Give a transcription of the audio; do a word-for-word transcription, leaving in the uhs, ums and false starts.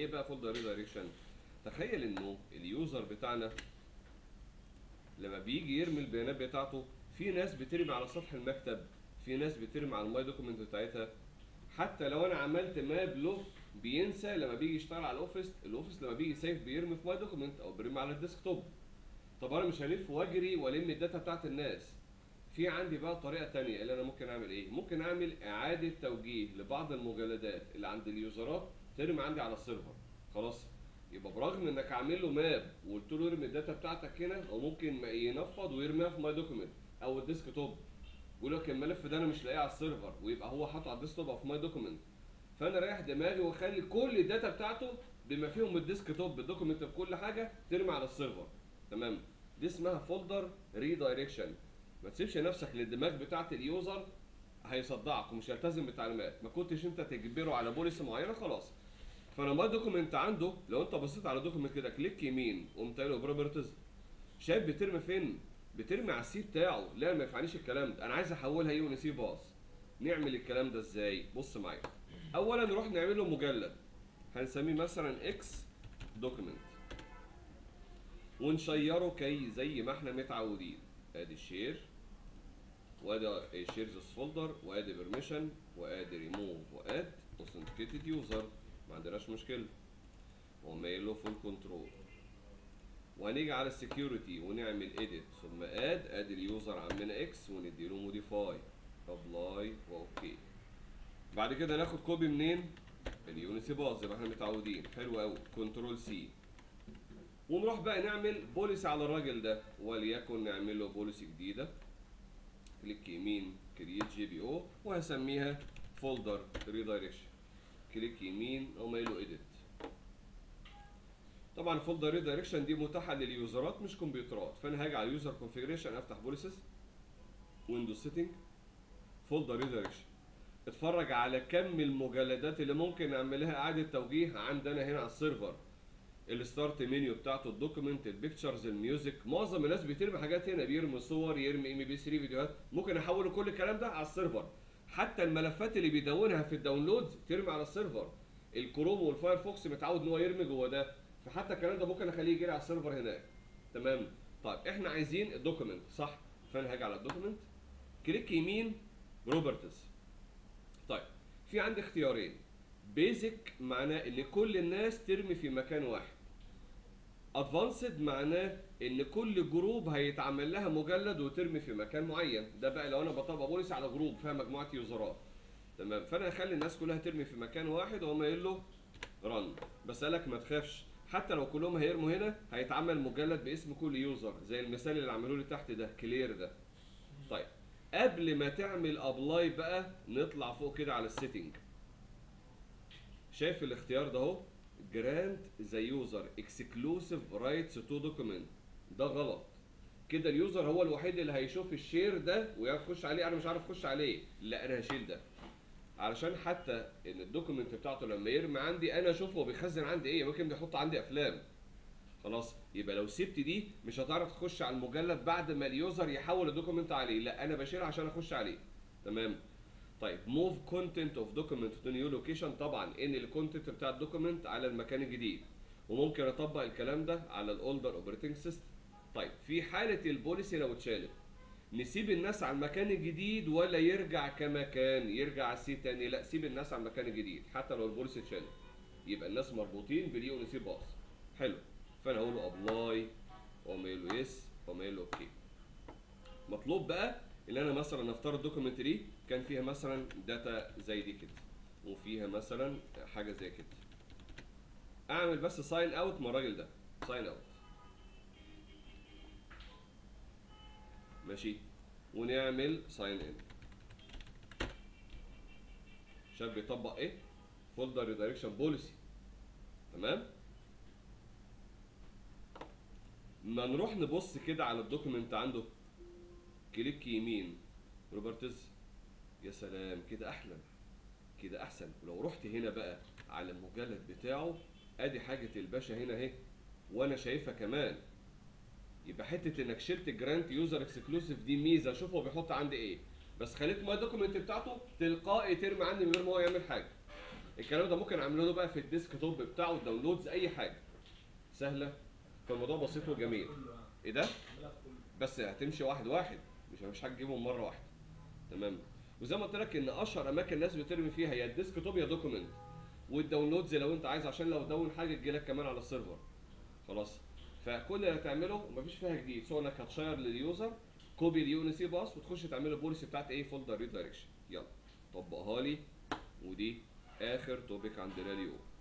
ايه بقى فولدر ريدايركشن؟ تخيل انه اليوزر بتاعنا لما بيجي يرمي البيانات بتاعته، في ناس بترمي على سطح المكتب، في ناس بترمي على الماي دوكيمنت بتاعتها. حتى لو انا عملت ماب له بينسى لما بيجي يشتغل على الاوفيس، الاوفيس لما بيجي سيف بيرمي في ماي دوكيمنت او بيرمي على الديسكتوب. طب انا مش هلف واجري والم الداتا بتاعت الناس. في عندي بقى طريقه ثانيه اللي انا ممكن اعمل ايه؟ ممكن اعمل اعاده توجيه لبعض المجلدات اللي عند اليوزرات ترمي عندي على السيرفر. خلاص؟ يبقى برغم انك عامل له ماب وقلت له ارمي الداتا بتاعتك هنا، او ممكن ينفض ويرميها في ماي دوكيمنت او الديسك توب. يقول لك الملف ده انا مش لاقيه على السيرفر، ويبقى هو حاطه على الديسك توب او في ماي دوكيمنت. فانا رايح دماغي واخلي كل الداتا بتاعته بما فيهم الديسك توب بالدوكيمنت بكل حاجه ترمي على السيرفر. تمام؟ دي اسمها فولدر ريدايركشن. ما تسيبش نفسك للدماغ بتاعت اليوزر، هيصدعك ومش هيلتزم بالتعليمات. ما كنتش انت تجبره على بوليسي معينه خلاص. فانا ماي دوكيمنت عنده، لو انت بصيت على دوكيمنت كده كليك يمين وقمت قايل له بروبرتيز، شايف بترمي فين؟ بترمي على السي بتاعه. لا ما ينفعنيش الكلام ده، انا عايز احولها يو ان سي باص. نعمل الكلام ده ازاي؟ بص معايا. اولا نروح نعمل له مجلد هنسميه مثلا اكس دوكيمنت، ونشيره كي زي ما احنا متعودين. ادي الشير، وادي شيرز فولدر، وادي بيرميشن، وادي ريموف، واد اوثنتيكيتد يوزر. ما عندناش مشكله. ومايل له فول كنترول. وهنيجي على السكيورتي ونعمل اديت ثم اد، ادي اليوزر عمنا اكس ونديله موديفاي، ابلاي واوكي. بعد كده ناخد كوبي منين؟ اليونسي باص زي ما احنا متعودين. حلو قوي. كنترول سي، ونروح بقى نعمل بوليسي على الراجل ده، وليكن نعمل له بوليسي جديده. كليك يمين كرييت جي بي او، وهسميها فولدر ريدايركشن. كليك يمين اقوم قايل له اديت. طبعا فولدر ريدايركشن دي متاحه لليوزرات مش كمبيوترات، فانا هاجي على يوزر كونفيجريشن، افتح بوليسز، ويندوز سيتنج، فولدر ريدايركشن. اتفرج على كم المجلدات اللي ممكن اعملها اعاده توجيه عندنا هنا على السيرفر. الستارت منيو بتاعته، الدوكيمنت، البيكتشرز، الميوزك. معظم الناس بترمي حاجات هنا، بيرمي صور، يرمي ام بي ثلاثة فيديوهات. ممكن احول كل الكلام ده على السيرفر. حتى الملفات اللي بيدونها في الداونلودز ترمي على السيرفر. الكروم والفايرفوكس متعود ان هو يرمي جوه ده، فحتى الكلام ده ممكن اخليه يجري على السيرفر هناك. تمام؟ طيب احنا عايزين الدوكيمنت صح؟ فانا هاجي على الدوكيمنت، كليك يمين بروبرتيز. طيب في عندي اختيارين. بيزك معناه ان كل الناس ترمي في مكان واحد. ادفانسد معناه ان كل جروب هيتعمل لها مجلد وترمي في مكان معين. ده بقى لو انا بطبق بوليسي على جروب فيها مجموعه يوزرات. تمام؟ فانا هخلي الناس كلها ترمي في مكان واحد واقوم قايل له رن. بس قالك ما تخافش، حتى لو كلهم هيرموا هنا هيتعمل مجلد باسم كل يوزر، زي المثال اللي عملوه لي تحت ده كلير ده. طيب قبل ما تعمل ابلاي بقى نطلع فوق كده على السيتنج. شايف الاختيار ده اهو؟ جرانت ذا يوزر اكسكلوسيف رايتس تو دوكيمنت. ده غلط. كده اليوزر هو الوحيد اللي هيشوف الشير ده ويعرف يخش عليه، انا مش عارف اخش عليه. لا انا هشيل ده، علشان حتى ان الدوكيمنت بتاعته لما يرمي عندي انا اشوفه هو بيخزن عندي ايه. ممكن بيحط عندي افلام. خلاص؟ يبقى لو سبت دي مش هتعرف تخش على المجلد بعد ما اليوزر يحول الدوكيمنت عليه. لا انا بشيلها عشان اخش عليه. تمام؟ طيب موف كونتنت اوف دوكيمنت تو نيو لوكيشن. طبعا ان الكونتنت بتاع الدوكيمنت على المكان الجديد، وممكن اطبق الكلام ده على الاولدر اوبريتنج سيستم. طيب في حاله البوليسي لو اتشالت، نسيب الناس على المكان الجديد ولا يرجع كما كان؟ يرجع على السي تاني؟ لا سيب الناس على المكان الجديد حتى لو البوليسي اتشالت. يبقى الناس مربوطين باليو ان سي باص. حلو. فانا هقول له ابلاي، واقوم قايل له يس، واقوم قايل له اوكي. مطلوب بقى ان انا مثلا نفترض الدوكيمنت دي كان فيها مثلا داتا زي دي كده، وفيها مثلا حاجه زي كده. اعمل بس ساين اوت من الراجل ده، ساين اوت. ماشي. ونعمل ساين ان. شايف بيطبق ايه؟ فولدر ريدايركشن بوليسي. تمام؟ ما نروح نبص كده على الدوكيمنت عنده، كليك يمين بروبرتيز. يا سلام كده احلى، كده احسن. ولو رحت هنا بقى على المجلد بتاعه، ادي حاجه الباشا هنا اهي وانا شايفها كمان. يبقى حته انك شلت جرانت يوزر اكسكلوسيف دي ميزه. شوف هو بيحط عندي ايه، بس خليت ماي دوكيمنت بتاعته تلقائي ترمي عندي من غير ما هو يعمل حاجه. الكلام ده ممكن اعمله له بقى في الديسك توب بتاعه، الداونلودز، اي حاجه سهله. فالموضوع بسيط وجميل. ايه ده؟ بس هتمشي واحد واحد، مش مش هتجيبهم مره واحده. تمام. وزي ما قلت لك ان اشهر اماكن الناس بترمي فيها يا الديسك توب يا دوكيمنت، والداونلودز لو انت عايز عشان لو دون حاجه تجيلك كمان على السيرفر. خلاص. فكل اللي هتعمله مفيش فيها جديد، سواء انك هتشير لليوزر كوبي اليو ان سي باس وتخش تعمل له البوليسي بتاعت ايه فولدر ريدايركشن. يلا طبقها لي. ودي اخر توبيك عندنا اليوم.